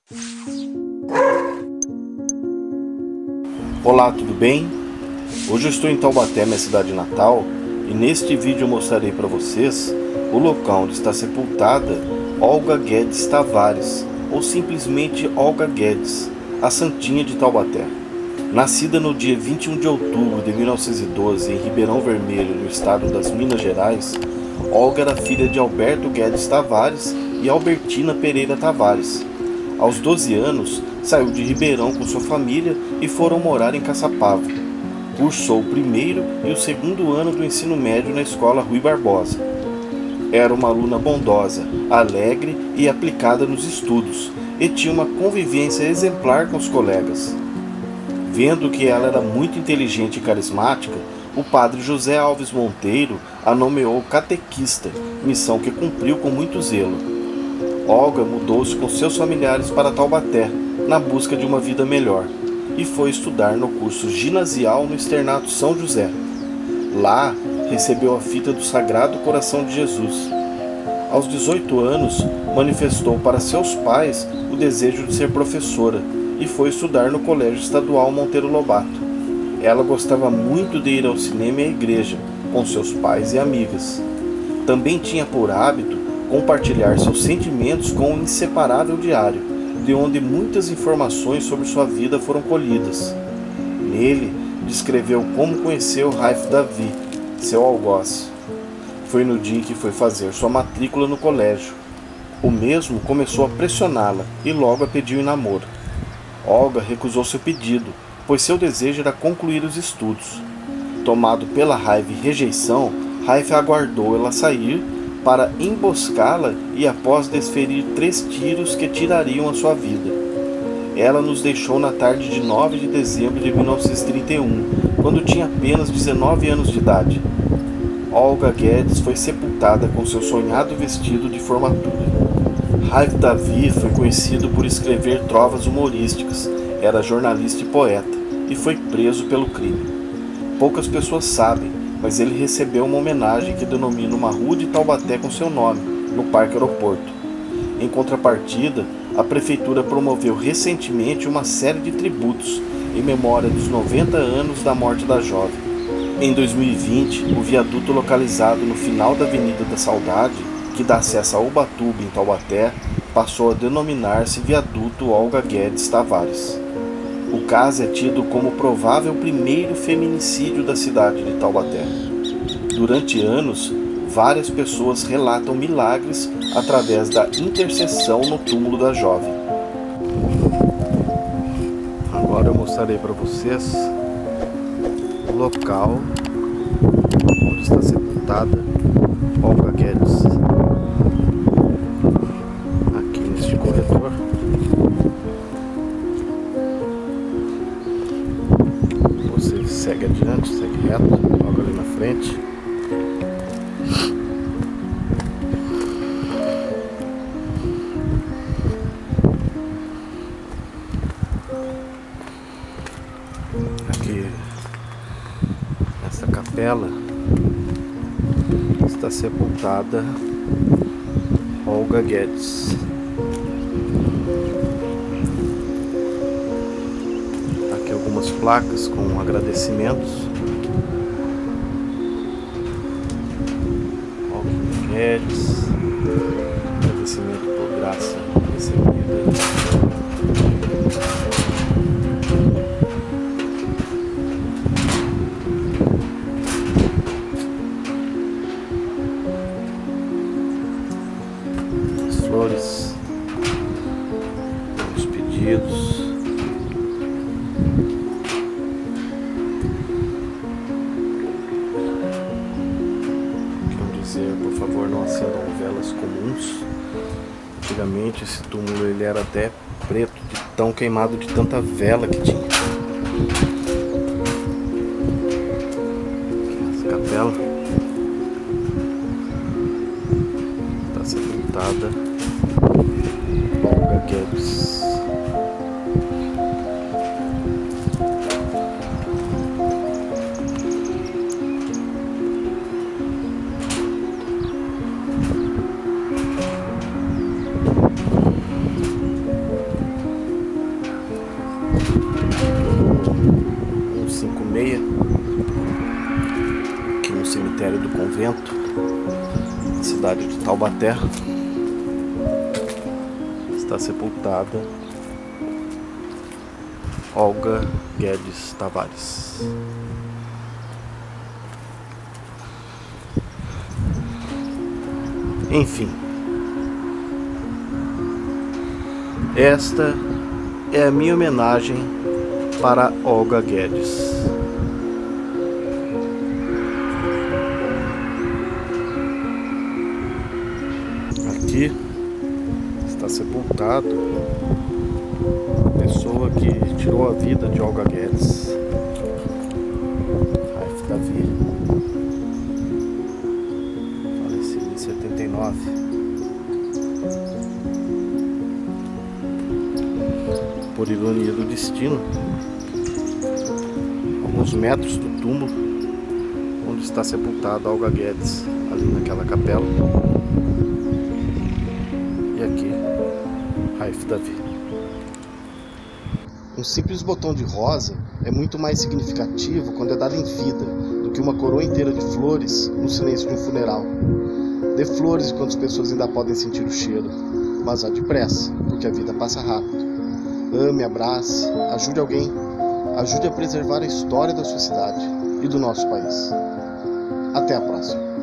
Olá, tudo bem? Hoje eu estou em Taubaté, minha cidade natal, e neste vídeo eu mostrarei para vocês o local onde está sepultada Olga Guedes Tavares, ou simplesmente Olga Guedes, a Santinha de Taubaté. Nascida no dia 21 de outubro de 1912 em Ribeirão Vermelho, no estado das Minas Gerais, Olga era filha de Alberto Guedes Tavares e Albertina Pereira Tavares. Aos 12 anos, saiu de Ribeirão com sua família e foram morar em Caçapava. Cursou o primeiro e o segundo ano do ensino médio na escola Rui Barbosa. Era uma aluna bondosa, alegre e aplicada nos estudos, e tinha uma convivência exemplar com os colegas. Vendo que ela era muito inteligente e carismática, o padre José Alves Monteiro a nomeou catequista, missão que cumpriu com muito zelo. Olga mudou-se com seus familiares para Taubaté, na busca de uma vida melhor, e foi estudar no curso ginasial no Externato São José. Lá, recebeu a fita do Sagrado Coração de Jesus. Aos 18 anos, manifestou para seus pais o desejo de ser professora e foi estudar no Colégio Estadual Monteiro Lobato. Ela gostava muito de ir ao cinema e à igreja, com seus pais e amigas. Também tinha por hábito compartilhar seus sentimentos com o inseparável diário, de onde muitas informações sobre sua vida foram colhidas. Nele, descreveu como conheceu Raif Davi, seu algoz. Foi no dia em que foi fazer sua matrícula no colégio. O mesmo começou a pressioná-la e logo a pediu em namoro. Olga recusou seu pedido, pois seu desejo era concluir os estudos. Tomado pela raiva e rejeição, Raif aguardou ela sair para emboscá-la e após desferir 3 tiros que tirariam a sua vida. Ela nos deixou na tarde de 9 de dezembro de 1931, quando tinha apenas 19 anos de idade. Olga Guedes foi sepultada com seu sonhado vestido de formatura. Raif Davi foi conhecido por escrever trovas humorísticas, era jornalista e poeta, e foi preso pelo crime. Poucas pessoas sabem, mas ele recebeu uma homenagem que denomina uma rua de Taubaté com seu nome, no Parque Aeroporto. Em contrapartida, a prefeitura promoveu recentemente uma série de tributos em memória dos 90 anos da morte da jovem. Em 2020, o viaduto localizado no final da Avenida da Saudade, que dá acesso a Ubatuba, em Taubaté, passou a denominar-se Viaduto Olga Guedes Tavares. O caso é tido como provável primeiro feminicídio da cidade de Taubaté. Durante anos, várias pessoas relatam milagres através da intercessão no túmulo da jovem. Agora eu mostrarei para vocês o local onde está sepultada Olga Guedes. Aqui neste corredor. Você segue adiante, segue reto, logo ali na frente. Aqui nessa capela está sepultada Olga Guedes. Aqui algumas placas com agradecimentos. Olga Guedes, agradecimento por graça recebida. Flores, os pedidos. Quero dizer, por favor, não acendam velas comuns. Antigamente esse túmulo ele era até preto, de tão queimado de tanta vela que tinha. Aqui nessa capela está sepultada Olga Guedes. no cemitério do convento, na cidade de Taubaté, está sepultada Olga Guedes Tavares. Enfim, esta é a minha homenagem para Olga Guedes. Aqui está sepultado a pessoa que tirou a vida de Olga Guedes, Raif Davi, falecido em 79. Por ironia do destino, alguns metros do túmulo onde está sepultada Olga Guedes, ali naquela capela. E aqui, Raif Davi. Um simples botão de rosa é muito mais significativo quando é dado em vida do que uma coroa inteira de flores no silêncio de um funeral. Dê flores enquanto as pessoas ainda podem sentir o cheiro, mas vá depressa, porque a vida passa rápido. Ame, abrace, ajude alguém, ajude a preservar a história da sua cidade e do nosso país. Até a próxima.